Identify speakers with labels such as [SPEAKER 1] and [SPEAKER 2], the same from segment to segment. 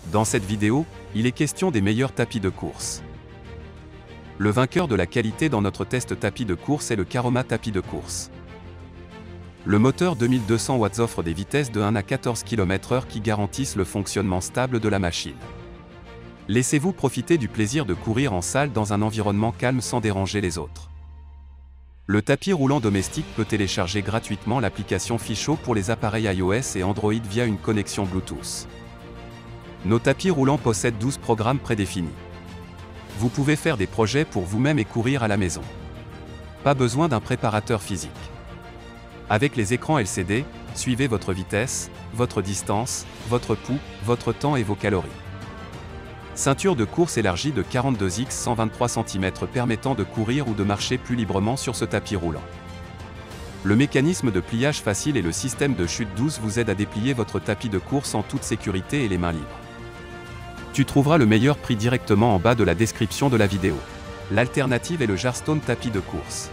[SPEAKER 1] Dans cette vidéo, il est question des meilleurs tapis de course. Le vainqueur de la qualité dans notre test tapis de course est le Caroma tapis de course. Le moteur 2200 watts offre des vitesses de 1 à 14 km/h qui garantissent le fonctionnement stable de la machine. Laissez-vous profiter du plaisir de courir en salle dans un environnement calme sans déranger les autres. Le tapis roulant domestique peut télécharger gratuitement l'application Fichot pour les appareils iOS et Android via une connexion Bluetooth. Nos tapis roulants possèdent 12 programmes prédéfinis. Vous pouvez faire des projets pour vous-même et courir à la maison. Pas besoin d'un préparateur physique. Avec les écrans LCD, suivez votre vitesse, votre distance, votre pouls, votre temps et vos calories. Ceinture de course élargie de 42x 123 cm permettant de courir ou de marcher plus librement sur ce tapis roulant. Le mécanisme de pliage facile et le système de chute douce vous aident à déplier votre tapis de course en toute sécurité et les mains libres. Tu trouveras le meilleur prix directement en bas de la description de la vidéo. L'alternative est le Jarstone tapis de course.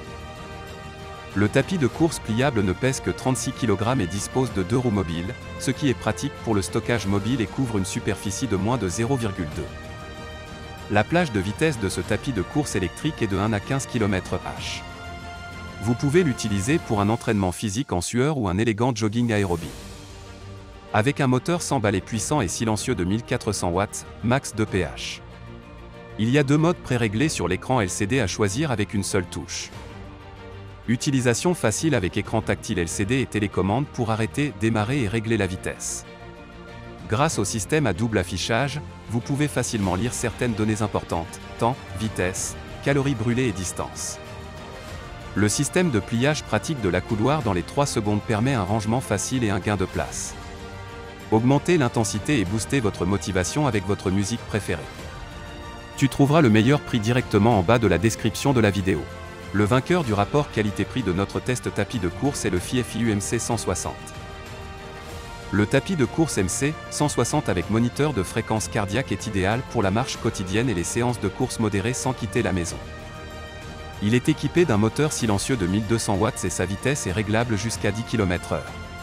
[SPEAKER 1] Le tapis de course pliable ne pèse que 36 kg et dispose de 2 roues mobiles, ce qui est pratique pour le stockage mobile et couvre une superficie de moins de 0,2. La plage de vitesse de ce tapis de course électrique est de 1 à 15 km/h. Vous pouvez l'utiliser pour un entraînement physique en sueur ou un élégant jogging aérobie. Avec un moteur 100 balais puissant et silencieux de 1400 watts, max 2 pH. Il y a 2 modes préréglés sur l'écran LCD à choisir avec une seule touche. Utilisation facile avec écran tactile LCD et télécommande pour arrêter, démarrer et régler la vitesse. Grâce au système à double affichage, vous pouvez facilement lire certaines données importantes, temps, vitesse, calories brûlées et distance. Le système de pliage pratique de la couloir dans les 3 secondes permet un rangement facile et un gain de place. Augmentez l'intensité et boostez votre motivation avec votre musique préférée. Tu trouveras le meilleur prix directement en bas de la description de la vidéo. Le vainqueur du rapport qualité-prix de notre test tapis de course est le FIFIU MC 160. Le tapis de course MC 160 avec moniteur de fréquence cardiaque est idéal pour la marche quotidienne et les séances de course modérées sans quitter la maison. Il est équipé d'un moteur silencieux de 1200 watts et sa vitesse est réglable jusqu'à 10 km/h.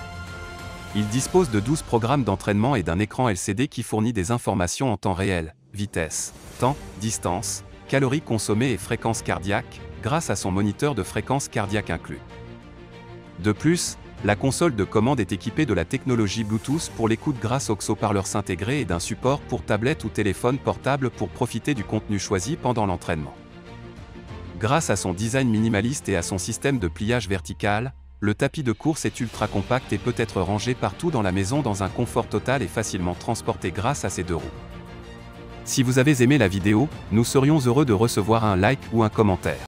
[SPEAKER 1] Il dispose de 12 programmes d'entraînement et d'un écran LCD qui fournit des informations en temps réel, vitesse, temps, distance, calories consommées et fréquence cardiaque, grâce à son moniteur de fréquence cardiaque inclus. De plus, la console de commande est équipée de la technologie Bluetooth pour l'écoute grâce aux haut-parleurs intégrés et d'un support pour tablette ou téléphone portable pour profiter du contenu choisi pendant l'entraînement. Grâce à son design minimaliste et à son système de pliage vertical, le tapis de course est ultra compact et peut être rangé partout dans la maison dans un confort total et facilement transporté grâce à ses 2 roues. Si vous avez aimé la vidéo, nous serions heureux de recevoir un like ou un commentaire.